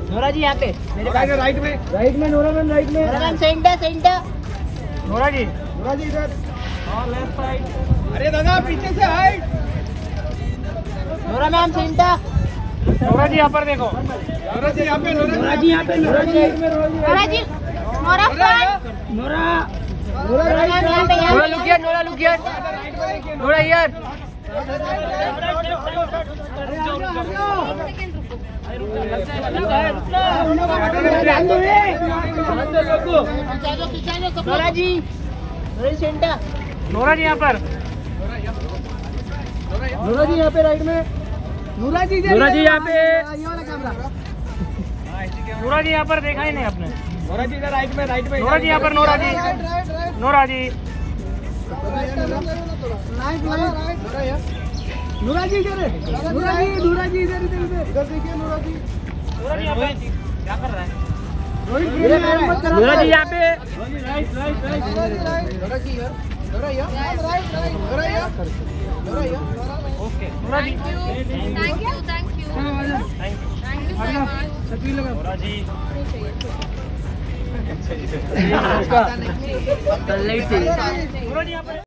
Nora ji यहाँ पे मेरे पास राइट में नोरा मैम राइट में। Nora ma'am centre. Nora ji इधर और लेफ्ट साइड। अरे दादा पीछे से height. Nora ma'am centre. Nora ji यहाँ पर देखो। नोरा जी यहाँ पे नोरा जी यहाँ पे Nora ji Nora front. Nora right यहाँ पे Nora look here Nora here. Nora ji centre. Nora ji यहाँ पर। नोरा जी यहाँ पे राइट में। नोरा जी यहाँ पे। नोरा जी यहाँ पर देखा ही नहीं आपने। नोरा जी इधर राइट में नोरा जी यहाँ पर। नोरा जी नोरा जी इधर है। नोरा जी इधर देखिए। नोरा जी यहाँ पे क्या कर रहा है? नोरा जी यहाँ पे। Okay Nora ji thank you Nora ji light से। नोरा जी यहाँ पे।